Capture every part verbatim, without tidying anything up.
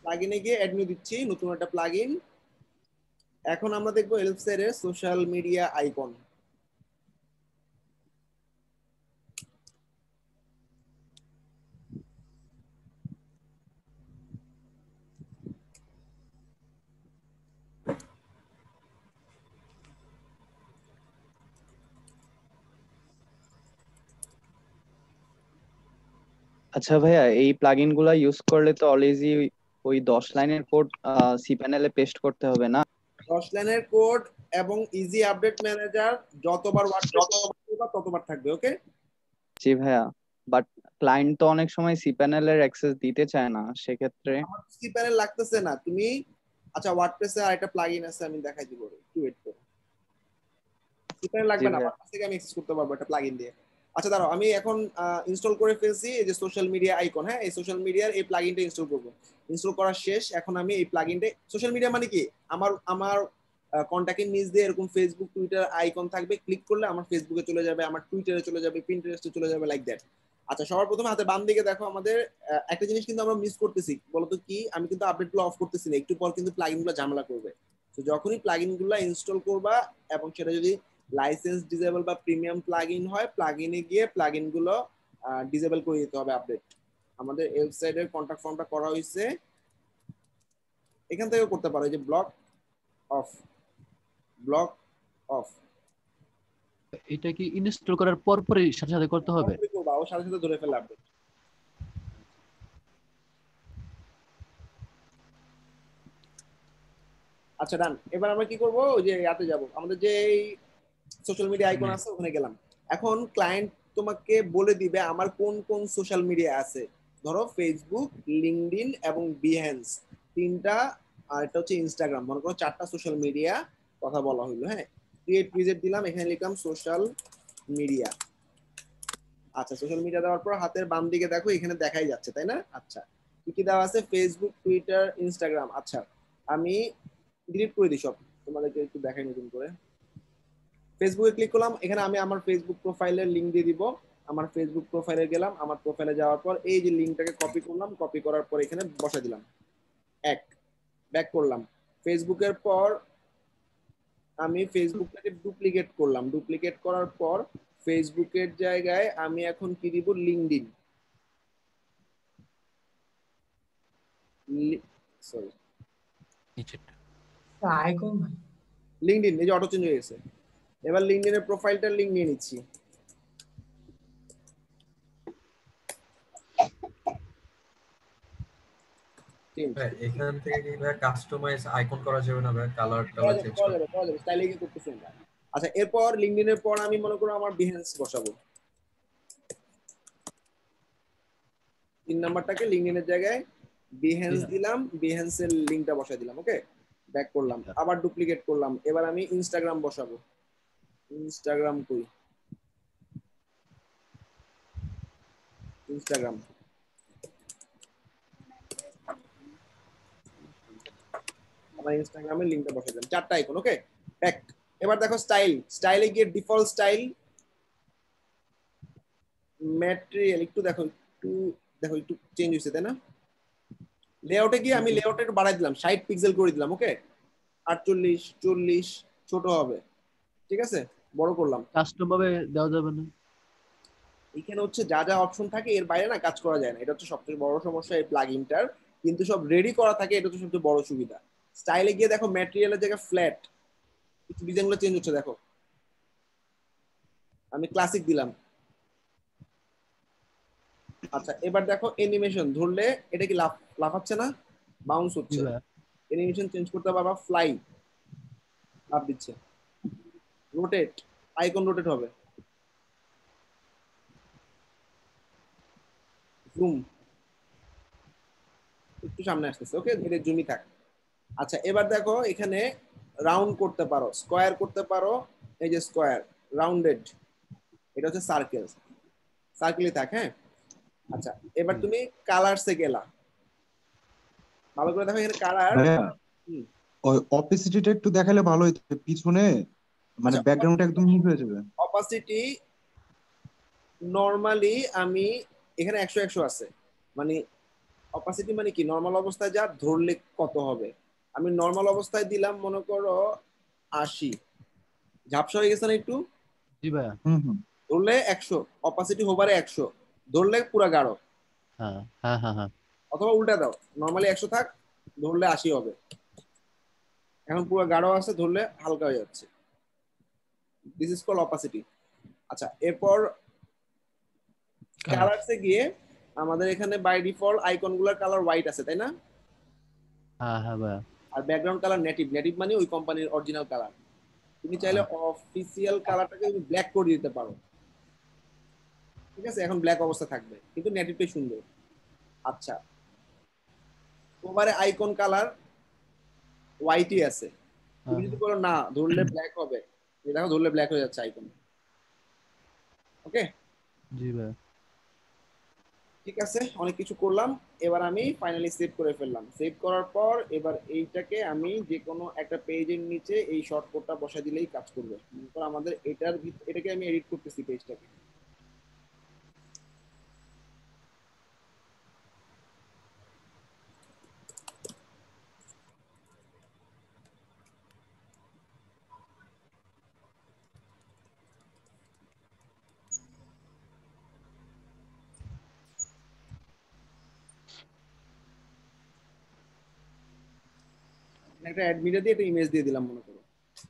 প্লাগইনে গিয়ে add new দিচ্ছি, নতুন একটা প্লাগইন। এখন আমরা দেখবো এলসাইডের সোশ্যাল মিডিয়া আইকন। আচ্ছা ভাইয়া, এই প্লাগইন গুলা ইউজ করলে তো অলওয়েজই ওই দশ লাইনের কোড সি প্যানেলে পেস্ট করতে হবে না? দশ লাইনের কোড এবং ইজি আপডেট ম্যানেজার যতবার ওয়ার্ডপ্রেস ততবার থাকবে। ওকে জি ভাইয়া, বাট ক্লায়েন্ট তো অনেক সময় সি প্যানেলের অ্যাক্সেস দিতে চায় না, সেক্ষেত্রে? আমার সি প্যানেল লাগতেছে না, তুমি আচ্ছা ওয়ার্ডপ্রেসে আরেকটা প্লাগইন আছে, আমি দেখাই দিব, একটু ওয়েট করো। সি প্যানেল জি লাগবে না, ভাইয়া। ওয়ার্ডপ্রেস থেকে আমি অ্যাক্সেস করতে পারবো একটা প্লাগইন দিয়ে। আচ্ছা দাঁড়াও, আমি এখন ইনস্টল করে ফেলছি এই যে সোশ্যাল মিডিয়া আইকন। হ্যাঁ, এই সোশ্যাল মিডিয়ার এই প্লাগইনটা ইনস্টল করবো। ইনস্টল করা শেষ। এখন আমি এই প্লাগইনটা, সোশ্যাল মিডিয়া মানে কি, আমার আমার কন্ট্যাক্টের নিচ দিয়ে এরকম ফেসবুক টুইটার আইকন থাকবে, ক্লিক করলে আমার ফেসবুকে চলে যাবে, আমার টুইটারে চলে যাবে, পিন্টারেস্টে চলে যাবে, লাইক দ্যাট। আচ্ছা, সবার প্রথমে হাতে বাম দিকে দেখো, আমাদের আহ, একটা জিনিস কিন্তু আমরা মিস করতেছি, বলতো কি, আমি কিন্তু আপডেটগুলো অফ করতেছি না, একটু পর কিন্তু প্লাগইনগুলো ঝামেলা করবে। তো যখনই প্লাগইনগুলো ইনস্টল করবা এবং সেটা যদি লাইসেন্স ডিসেবল বা প্রিমিয়াম প্লাগইন হয়, প্লাগইনে গিয়ে প্লাগইনগুলো ডিসেবল করে দিতে হবে আপডেট। আমাদের ওয়েবসাইটের কন্ট্যাক্ট ফর্মটা করা হয়েছে, এখান থেকে করতে পারো, এই যে ব্লক অফ, ব্লক অফ। এটা কি ইনস্টল করার পর পরই সাথে সাথে করতে হবে? করবা, ও সাথে সাথে ধরে ফেলে আপডেট। আচ্ছা ডান। এবার আমরা কি করব, ওই যে ইয়াতে যাব, আমাদের যে সোশ্যাল মিডিয়া আইকন আছে ওখানে গেলাম। এখন ক্লায়েন্ট তোমাকে বলে দিবে আমার কোন কোন সোশ্যাল মিডিয়া আছে। ধরো ফেসবুক, লিঙ্কডইন এবং বিহেন্স তিনটা, আর এটা হচ্ছে ইনস্টাগ্রাম, মনে করো চারটা সোশ্যাল মিডিয়া কথা বলা হলো। হ্যাঁ, ক্রিয়েট উইজেট দিলাম, এখানে লিখলাম সোশ্যাল মিডিয়া। আচ্ছা, সোশ্যাল মিডিয়া দেওয়ার পর হাতের বাম দিকে দেখো এখানে দেখাই যাচ্ছে, তাই না? আচ্ছা, কি কি দেওয়া আছে, ফেসবুক, টুইটার, ইনস্টাগ্রাম। আচ্ছা, আমি ডিলিট করে দিই সব, তোমাদেরকে একটু দেখাই নতুন করে। ফেসবুকে ক্লিক করলাম, এখানে আমি আমার ফেসবুক প্রোফাইলের লিঙ্ক দিয়ে দিব। আমার ফেসবুক প্রোফাইলে গেলাম, আমার প্রোফাইলে যাওয়ার পর এই যে লিঙ্কটাকে কপি করলাম, কপি করার পর এখানে বসা দিলাম, এক, ব্যাক করলাম। ফেসবুকের পর আমি ফেসবুকটাকে ডুপ্লিকেট করলাম, ডুপ্লিকেট করার পর ফেসবুকের জায়গায় আমি এখন কি দিব, লিঙ্কডইন, সরি আইকন লিঙ্কডইন, এই যে অটো চেঞ্জ হয়ে গেছে। এবার লিঙ্কডইনের প্রোফাইলটার লিঙ্ক নিয়ে নিচ্ছি। এখান থেকে কি ভাই কাস্টমাইজ আইকন করা যাবে না ভাই, কালার টালার চেঞ্জ করা করা যাবে, করা যাবে, স্টাইলিং করতেছি আমরা। আচ্ছা, এরপর লিঙ্কডইনের পর আমি মনে করো আমার বিহেন্স বসাবো, তিন নাম্বারটাকে লিঙ্কডইনের জায়গায় বিহেন্স দিলাম, বিহেন্সের লিঙ্কটা বসাই দিলাম। ওকে, ব্যাক করলাম, আবার ডুপ্লিকেট করলাম। এবার আমি ইনস্টাগ্রাম বসাবো, ইনস্টাগ্রাম কই, ইনস্টাগ্রাম, আমার ইনস্টাগ্রামের লিঙ্কটা বসাই দিলাম, চারটা আইকন। ওকে, ব্যাক। এবার দেখো স্টাইল, স্টাইলে গিয়ে ডিফল্ট স্টাইল, ম্যাটেরিয়াল, একটু দেখো, একটু দেখো, একটু চেঞ্জ হয়েছে, তাই না? লেআউটে গিয়ে আমি লেআউটে একটু বাড়াই দিলাম, ষাট পিক্সেল করে দিলাম। ওকে, আটচল্লিশ, চল্লিশ, ছোট হবে, ঠিক আছে, বড় করলাম। কাস্টম ভাবে দেওয়া যাবে না? এখানে হচ্ছে যা যা অপশন থাকে এর বাইরে না কাজ করা যায় না, এটা হচ্ছে সবচেয়ে বড় সমস্যা এই প্লাগইনটার। কিন্তু সব রেডি করা থাকে, এটা হচ্ছে সবচেয়ে বড় সুবিধা। স্টাইলে গিয়ে দেখো ম্যাটেরিয়ালের জায়গায় ফ্ল্যাট, একটু ডিজাইনগুলো চেঞ্জ হচ্ছে দেখো, আমি ক্লাসিক দিলাম। আচ্ছা, এবার দেখো অ্যানিমেশন ধরলে এটা কি লাফ লাফাচ্ছে না, বাউন্স হচ্ছে, অ্যানিমেশন চেঞ্জ করতে পারবা, ফ্লাই লাফ দিচ্ছে, রোটেট, আইকন রোটেট হবে, জুম একটু সামনে আসতেছে। ওকে, এটা জুমই থাক। আচ্ছা, এবার দেখো এখানে রাউন্ড করতে পারো, স্কোয়ার করতে পারো, এই যে স্কোয়ার, রাউন্ডেড, এটা হচ্ছে সার্কেল, সার্কেলই থাক। হ্যাঁ, আচ্ছা, এবার তুমি কালারসে গেলা, ভালো করে দেখো এখানে কালার। ওই অপেসিটিটা একটু দেখালে ভালো হতো পিছনে, মানে ব্যাকগ্রাউন্ডটা একদম নিট হয়ে যাবে। অপাসিটি নরমালি আমি এখানে একশো একশো আছে, মানে অপাসিটি মানে কি, নর্মাল অবস্থায় যা ধরলে কত হবে। আমি নর্মাল অবস্থায় দিলাম মনে করো আশি, ঝাপসা হয়ে গেছে না একটু, জি ভাইয়া। হুম হুম ধরলে একশো, অপাসিটি হোভারে একশো, ধরলে পুরা গাঢ়। হ্যাঁ হ্যাঁ হ্যাঁ হ্যাঁ। অথবা উল্টা দাও, নর্মালি একশো থাক, ধরলে আশি হবে। এখন পুরো গাঢ় আছে, ধরলে হালকা হয়ে যাচ্ছে। This is call opacity. আচ্ছা, এরপর কালার। কালারসে গিয়ে আমাদের এখানে বাই ডিফল্ট আইকন গুলার কালার হোয়াইট আছে, তাই না? হ্যাঁ হ্যাঁ ভাইয়া। আর ব্যাকগ্রাউন্ড কালার নেটিভ, নেটিভ মানে ওই কোম্পানির অরিজিনাল কালার। তুমি চাইলে অফিসিয়াল কালারটাকে তুমি ব্ল্যাক করে দিতে পারো, ঠিক আছে? এখন ব্ল্যাক অবস্থা থাকবে, কিন্তু নেটিভটাই সুন্দর। আচ্ছা, তোমার আইকন কালার হোয়াইটই আছে, তুমি হ্যাঁ যদি হ্যাঁ। বলো না ধরলে ব্ল্যাক হবে, এই দেখো ধরলে ব্ল্যাক হয়ে যাচ্ছে আইকন। ওকে, জি ভাইয়া। ঠিক আছে, অনেক কিছু করলাম। এবার আমি ফাইনালি সেভ করে ফেললাম। সেভ করার পর এবার এইটাকে আমি যে কোনো একটা পেজের নিচে এই শর্টকাটটা বসা দিলেই কাজ করবে। মনে করো আমাদের এটার ভিত- এটাকে আমি এডিট করতেছি পেজটাকে। একটা অ্যাড মিডিয়া দিয়ে একটা ইমেজ দিয়ে দিলাম মনে করো।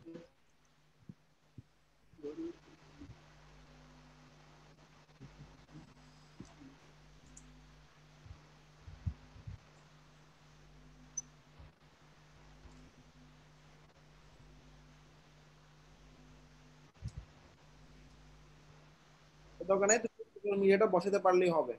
দরকার নাই, তুমি মিডিয়াটা বসাতে পারলেই হবে।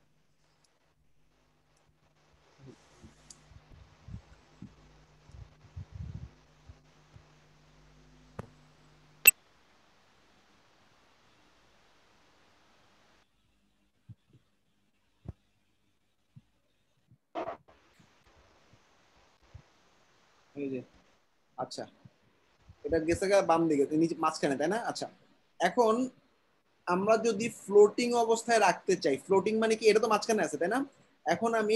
এই যে, আচ্ছা, এটা গেছে গা বাম দিকে, তো নিচে মাঝখানে, তাই না? আচ্ছা, এখন আমরা যদি ফ্লোটিং অবস্থায় রাখতে চাই, ফ্লোটিং মানে কি, এটা তো মাঝখানে আছে তাই না? এখন আমি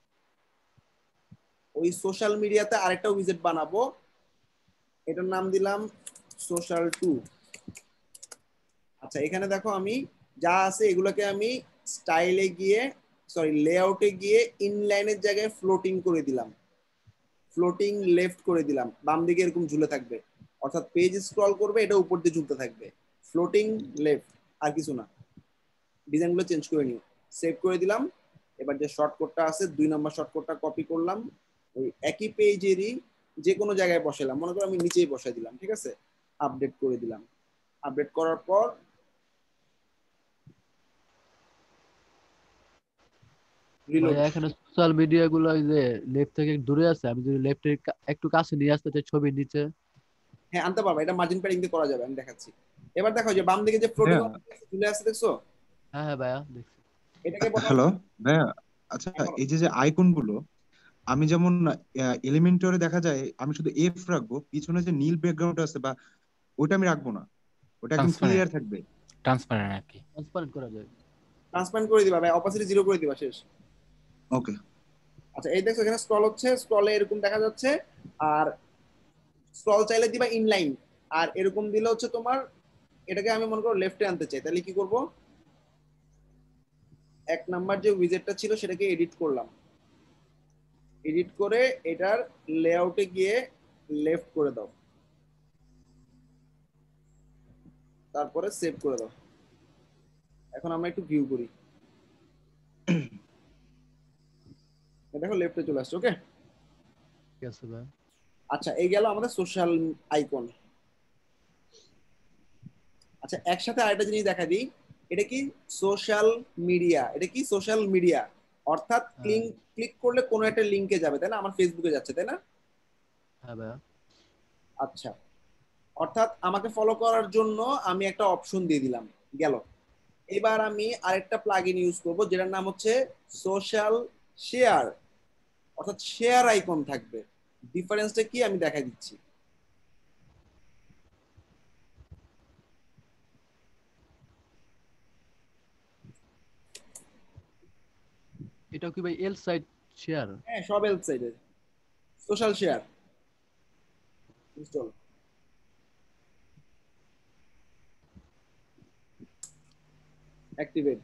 ওই সোশ্যাল মিডিয়াতে আরেকটা উইজেট বানাবো, এটার নাম দিলাম সোশ্যাল টু। আচ্ছা, এখানে দেখো আমি যা আছে এগুলোকে আমি স্টাইলে গিয়ে, সরি লেআউটে গিয়ে ইনলাইনের জায়গায় ফ্লোটিং করে দিলাম, ফ্লোটিং লেফট করে দিলাম, বাম দিকে এরকম ঝুলে থাকবে। অর্থাৎ পেজ স্ক্রল করবে, এটা উপর দিয়ে ঝুলতে থাকবে, ফ্লোটিং লেফট, আর কিছু না। ডিজাইনগুলো চেঞ্জ করে নিও, সেভ করে দিলাম। এবার যে শর্টকাটটা আছে, দুই নম্বর শর্টকাটটা কপি করলাম, ওই একই পেজেরই যে কোনো জায়গায় বসালাম, মনে করো আমি নিচেই বসাই দিলাম, ঠিক আছে? আপডেট করে দিলাম। আপডেট করার পর রিলোড। ভাইয়া এখানে সোশ্যাল মিডিয়া গুলো ওই যে লেফট থেকে দূরে আছে, আমি যদি লেফটে একটু কাছে নিয়ে আসতে চাই ছবির নিচে। হ্যাঁ, আনতে পারবা, এটা মার্জিন প্যাডিং দিয়ে করা যাবে, আমি দেখাচ্ছি। এবার দেখো যে বাম দিকে যে ফ্লোটিং ভাইয়া। ঝুলে আছে, দেখছো? হ্যাঁ হ্যাঁ ভাইয়া দেখছি। এটাকে বলা হ্যালো ভাইয়া, আচ্ছা, হ্যাঁ, বলো। এই যে যে আইকন গুলো, আমি যেমন এলিমেন্টরে দেখা যায় আমি শুধু এফ রাখবো, পিছনে যে নীল ব্যাকগ্রাউন্ড আছে বা ওটা আমি রাখবো না, ওটা একদম ট্রান্সপারেন্ট, ক্লিয়ার থাকবে। ট্রান্সপারেন্ট আর কি। ট্রান্সপারেন্ট করা যায়। ট্রান্সপারেন্ট করে দিবা ভাই, অপাসিটি জিরো করে দিবা, শেষ। ওকে। আচ্ছা, এই দেখছো এখানে স্ক্রল হচ্ছে, স্ক্রলে এরকম দেখা যাচ্ছে। আর স্ক্রল চাইলে দিবা ইনলাইন, আর এরকম দিলে হচ্ছে তোমার, এটাকে আমি মনে করো লেফটে আনতে চাই, তাহলে কি করব? এক নাম্বার যে উইজেটটা ছিল সেটাকে এডিট করলাম, এডিট করে এটার লেআউটে গিয়ে লেফট করে দাও, তারপরে সেভ করে দাও। এখন আমরা একটু ভিউ করি, দেখো লেফটে চলে আসছে। ওকে, ঠিক আছে ভাইয়া। আচ্ছা, এই গেল আমাদের সোশ্যাল আইকন। আচ্ছা, একসাথে আরেকটা জিনিস দেখা দিই, এটা কি সোশ্যাল মিডিয়া, এটা কি সোশ্যাল মিডিয়া, অর্থাৎ হ্যাঁ ক্লিক ক্লিক করলে কোনো একটা লিংকে যাবে, তাই না? আমার ফেসবুকে যাচ্ছে, তাই না? হ্যাঁ ভাইয়া। আচ্ছা, অর্থাৎ আমাকে ফলো করার জন্য আমি একটা অপশন দিয়ে দিলাম, গেল। এবার আমি আরেকটা প্লাগইন ইউজ করব, যেটার নাম হচ্ছে সোশ্যাল শেয়ার, অর্থাৎ শেয়ার আইকন থাকবে। ডিফারেন্সটা কি আমি দেখা দিচ্ছি। এটা কি ভাই এল সাইট শেয়ার? হ্যাঁ সব এল সাইডে সোশ্যাল শেয়ার ইনস্টল। অ্যাক্টিভেট।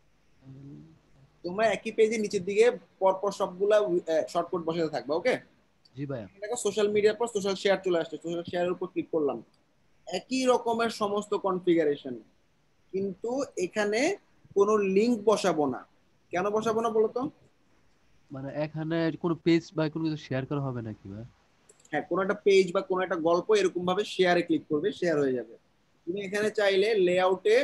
তোমরা একই পেজে নিচের দিকে পরপর সবগুলা শর্টকাট বসাতে থাকবে। ওকে জি ভাইয়া। দেখো সোশ্যাল মিডিয়ার পর সোশ্যাল শেয়ার চলে আসছে, সোশ্যাল শেয়ারের উপর ক্লিক করলাম, একই রকমের সমস্ত কনফিগারেশন, কিন্তু এখানে কোনো লিংক বসাবো না। কেন বসাবো না বলো তো? মানে এখানে কোনো পেজ বা কোনো কিছু শেয়ার করা হবে নাকি ভাই? হ্যাঁ কোনো একটা পেজ বা কোনো একটা গল্প এরকম ভাবে শেয়ারে ক্লিক করবে, শেয়ার হয়ে যাবে। তুমি এখানে চাইলে লেআউটে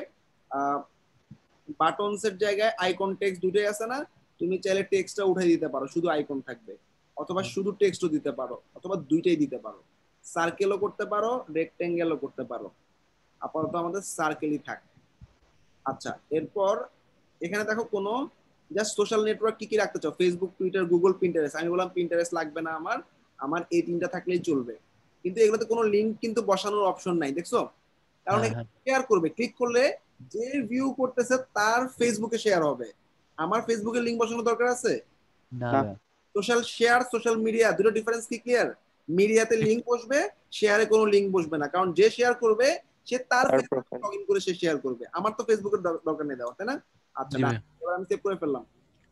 বাটনস এর জায়গায় আইকন টেক্সট দুটোই আছে না, তুমি চাইলে টেক্সটটা উঠাই দিতে পারো, শুধু আইকন থাকবে, অথবা শুধু টেক্সটও দিতে পারো, অথবা দুইটাই দিতে পারো। সার্কেলও করতে পারো, রেক্টেঙ্গেলও করতে পারো। আপাতত আমাদের সার্কেলই থাক। আচ্ছা এরপর এখানে দেখো কোনো জাস্ট সোশ্যাল নেটওয়ার্ক কি কি রাখতে চাও, ফেসবুক, টুইটার, গুগল, পিন্টারেস্ট। আমি বললাম পিন্টারেস্ট লাগবে না আমার, আমার এই তিনটা থাকলেই চলবে। কিন্তু এগুলোতে কোনো লিংক কিন্তু বসানোর অপশন নাই, দেখছো? কারণ হ্যাঁ, হ্যাঁ। শেয়ার করবে, ক্লিক করলে যে ভিউ করতেছে তার ফেসবুকে শেয়ার হবে। আমার ফেসবুকে লিংক বসানোর দরকার আছে? না না। ভাইয়া। সোশ্যাল শেয়ার, সোশ্যাল মিডিয়া, দুটো ডিফারেন্স কি ক্লিয়ার? মিডিয়াতে লিংক বসবে, শেয়ারে কোনো লিংক বসবে না, কারণ যে শেয়ার করবে সে তার তার ফেসবুকে প্রোফাইল। লগ ইন করে সে শেয়ার করবে। আমার তো ফেসবুকের দর- দরকার নেই দেওয়া, তাই না? আচ্ছা জি না, ভাইয়া। এবার আমি সেভ করে ফেললাম,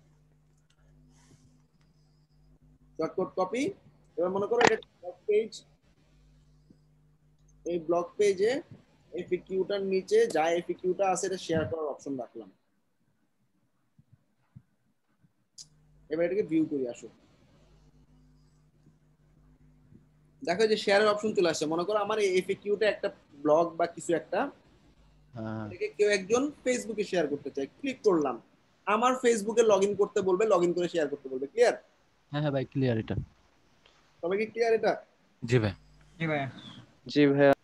শর্টকাট কপি। এবার মনে করো এটা ব্লগ পেজ, এই ব্লগ পেজে এফএকিউটার নিচে যা এফএকিউটা আছে এটা শেয়ার করার অপশন রাখলাম। এবার এটাকে ভিউ করি, আসো দেখো যে শেয়ারের অপশন চলে আসছে। মনে করো আমার এই এফএকিউটা একটা ব্লগ বা কিছু একটা, হ্যাঁ, এটাকে কেউ একজন ফেসবুকে শেয়ার করতে চায়, ক্লিক করলাম, আমার ফেসবুকে লগ ইন করতে বলবে, লগ ইন করে শেয়ার করতে বলবে। ক্লিয়ার? হ্যাঁ, হ্যাঁ ভাই ক্লিয়ার এটা। তবে কি ক্লিয়ার এটা? জি ভাই। জি ভাইয়া।